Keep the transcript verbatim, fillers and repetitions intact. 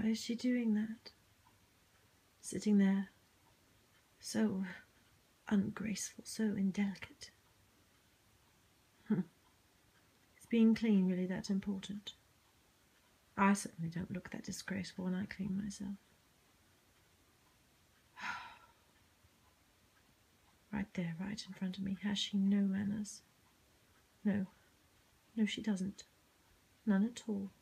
Why is she doing that? Sitting there, so ungraceful, so indelicate. Is being clean really that important? I certainly don't look that disgraceful when I clean myself. Right there, right in front of me. Has she no manners? No. No, she doesn't. None at all.